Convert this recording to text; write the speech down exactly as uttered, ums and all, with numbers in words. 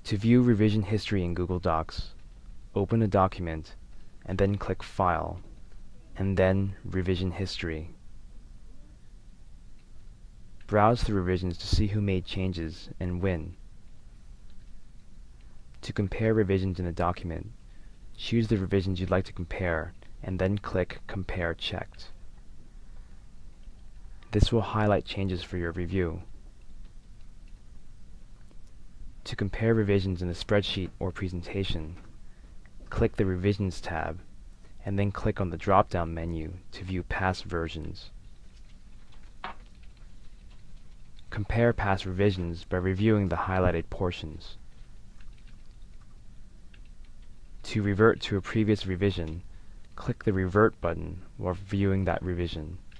To view revision history in Google Docs, open a document and then click File, and then Revision History. Browse through revisions to see who made changes and when. To compare revisions in a document, choose the revisions you'd like to compare and then click Compare Checked. This will highlight changes for your review. To compare revisions in a spreadsheet or presentation, click the Revisions tab and then click on the drop-down menu to view past versions. Compare past revisions by reviewing the highlighted portions. To revert to a previous revision, click the Revert button while viewing that revision.